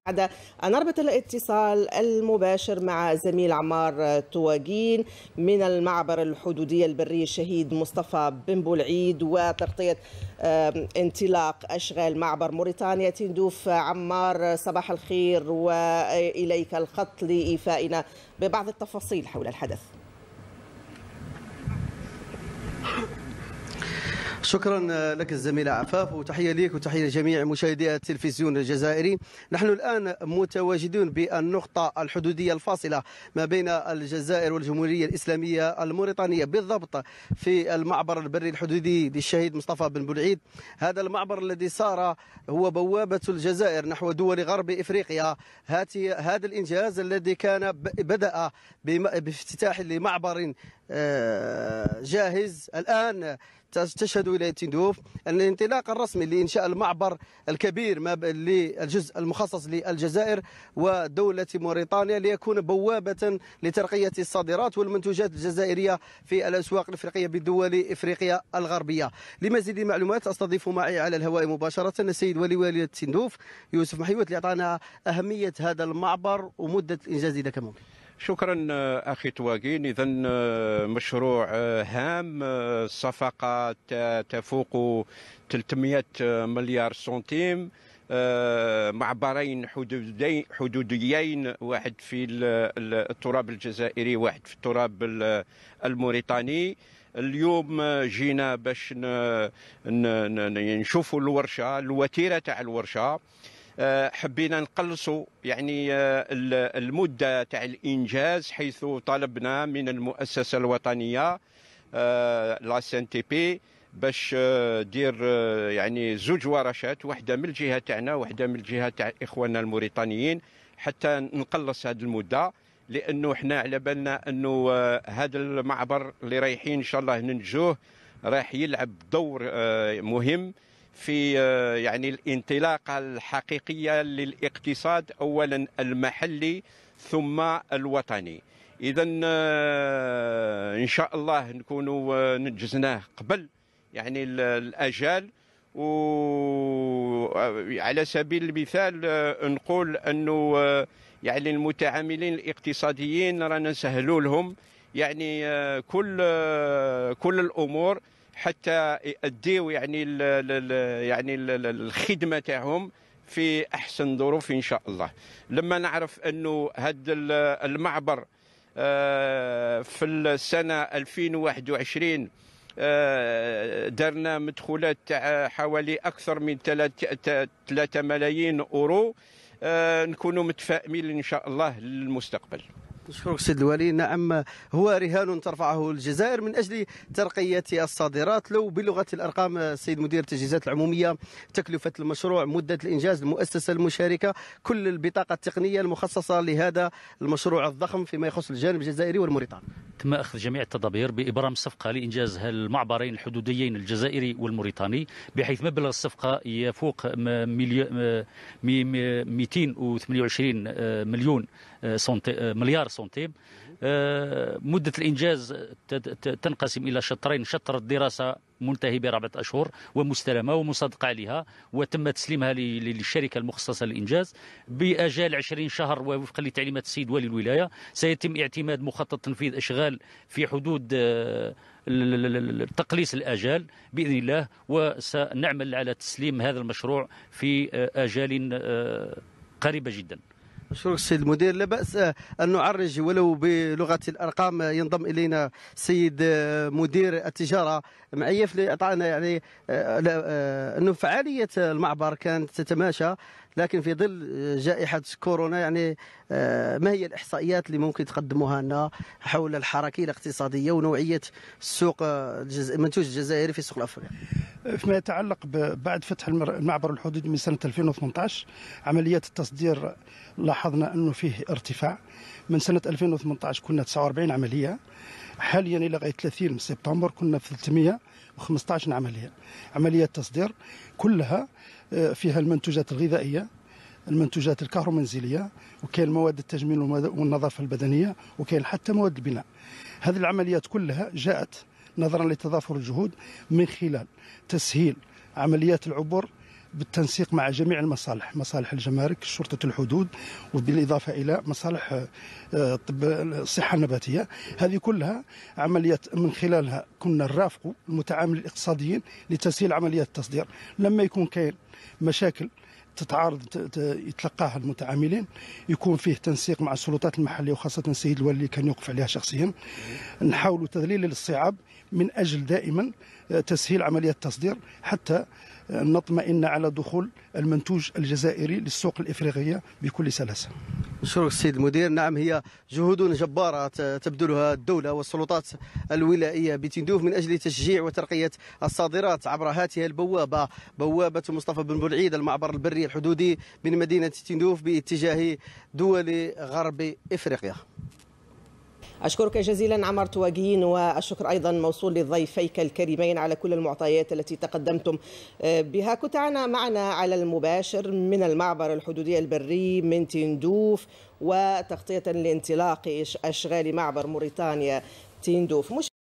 بعد أن نربط الاتصال المباشر مع زميل عمار تواجين من المعبر الحدودي البري الشهيد مصطفى بن بولعيد وتغطية انطلاق أشغال معبر موريتانيا تندوف. عمار، صباح الخير وإليك الخط لإيفائنا ببعض التفاصيل حول الحدث. شكرا لك الزميلة عفاف، وتحية لك وتحية لجميع مشاهدي التلفزيون الجزائري. نحن الآن متواجدون بالنقطة الحدودية الفاصلة ما بين الجزائر والجمهورية الإسلامية الموريتانية، بالضبط في المعبر البري الحدودي للشهيد مصطفى بن بولعيد. هذا المعبر الذي صار هو بوابة الجزائر نحو دول غرب إفريقيا. هذا الإنجاز الذي كان بدأ بافتتاح لمعبر جاهز، الآن تشهد ولاية تندوف الانطلاق الرسمي لإنشاء المعبر الكبير للجزء المخصص للجزائر ودولة موريتانيا، ليكون بوابة لترقية الصادرات والمنتوجات الجزائرية في الأسواق الإفريقية بدول إفريقيا الغربية. لمزيد المعلومات أستضيف معي على الهواء مباشرة السيد ولي ولاية تندوف يوسف محيوت ليعطينا أهمية هذا المعبر ومدة الإنجاز إذا كان ممكن. شكرا أخي تواجين. إذن مشروع هام، صفقة تفوق 300 مليار سنتيم، معبرين حدوديين، واحد في التراب الجزائري واحد في التراب الموريتاني. اليوم جينا باش نشوفوا الورشة، الوتيرة تاع الورشة. حبينا نقلصوا يعني المدة تاع الإنجاز، حيث طلبنا من المؤسسة الوطنية لا سي تي بي باش دير يعني زوج ورشات، واحدة من الجهة تاعنا واحدة من الجهة تاع إخواننا الموريتانيين، حتى نقلص هذه المدة. لأنه احنا على بالنا أنه هذا المعبر اللي رايحين إن شاء الله ننجوه راح يلعب دور مهم في يعني الانطلاقة الحقيقية للاقتصاد، أولا المحلي ثم الوطني. إذن إن شاء الله نكونوا ننجزناه قبل يعني الأجال. وعلى سبيل المثال نقول أنه يعني المتعاملين الاقتصاديين رانا نسهلوا لهم يعني كل الأمور حتى يؤديوا يعني الخدمة تاعهم في أحسن ظروف إن شاء الله. لما نعرف أنه هذا المعبر في السنة 2021 درنا مدخولات تاع حوالي أكثر من 3 ملايين أورو، نكونوا متفائمين إن شاء الله للمستقبل. نشكرك سيد الوالي. نعم، هو رهان ترفعه الجزائر من أجل ترقية الصادرات. لو بلغة الأرقام السيد مدير التجهيزات العمومية، تكلفة المشروع، مدة الإنجاز، المؤسسة المشاركة، كل البطاقة التقنية المخصصة لهذا المشروع الضخم فيما يخص الجانب الجزائري والموريتاني. تم أخذ جميع التدابير بإبرام الصفقة لإنجاز المعبرين الحدوديين الجزائري والموريتاني، بحيث مبلغ الصفقة يفوق 228 مليار سنتيم. مدة الإنجاز تنقسم إلى شطرين: شطر الدراسة منتهي ب4 أشهر ومستلمة ومصادقة عليها، وتم تسليمها للشركة المخصصة للإنجاز بأجال 20 شهر، ووفقا لتعليمات السيد والي الولاية سيتم اعتماد مخطط تنفيذ أشغال في حدود تقليص الآجال بإذن الله، وسنعمل على تسليم هذا المشروع في آجال قريبة جدا. شكرا السيد المدير. لا بأس أن نعرج ولو بلغة الأرقام. ينضم إلينا سيد مدير التجارة معيف لإعطائنا يعني أنه فعالية المعبر كانت تتماشى، لكن في ظل جائحة كورونا يعني ما هي الإحصائيات اللي ممكن تقدموها لنا حول الحركية الاقتصادية ونوعية السوق المنتوج الجزائري في السوق الأفريقي؟ فيما يتعلق بعد فتح المعبر الحدودي من سنة 2018، عمليات التصدير لاحظنا أنه فيه ارتفاع. من سنة 2018 كنا 49 عملية، حاليا إلى غاية 30 سبتمبر كنا في 315 عملية. عمليات تصدير كلها فيها المنتوجات الغذائية، المنتوجات الكهرومنزلية، وكاين مواد التجميل والنظافة البدنية، وكاين حتى مواد البناء. هذه العمليات كلها جاءت نظرا لتضافر الجهود من خلال تسهيل عمليات العبور بالتنسيق مع جميع المصالح، مصالح الجمارك، شرطة الحدود، وبالإضافة إلى مصالح طب الصحة النباتية. هذه كلها عمليات من خلالها كنا نرافقوا المتعاملين الاقتصاديين لتسهيل عمليات التصدير. لما يكون كاين مشاكل تتعارض يتلقاها المتعاملين، يكون فيه تنسيق مع السلطات المحلية وخاصة السيد الوالي اللي كان يوقف عليها شخصيا. نحاولوا تذليل الصعاب من أجل دائما تسهيل عمليات التصدير حتى نطمئن على دخول المنتوج الجزائري للسوق الإفريقية بكل سلاسة. نشكرك السيد المدير. نعم، هي جهود جبارة تبذلها الدولة والسلطات الولائية بتندوف من أجل تشجيع وترقية الصادرات عبر هذه البوابة، بوابة مصطفى بن بولعيد، المعبر البري الحدودي من مدينة تندوف باتجاه دول غرب إفريقيا. أشكرك جزيلا عمار تواجين، والشكر أيضا موصول لضيفيك الكريمين على كل المعطيات التي تقدمتم بها. كنت معنا على المباشر من المعبر الحدودي البري من تندوف، وتغطية لانطلاق أشغال معبر موريتانيا تندوف.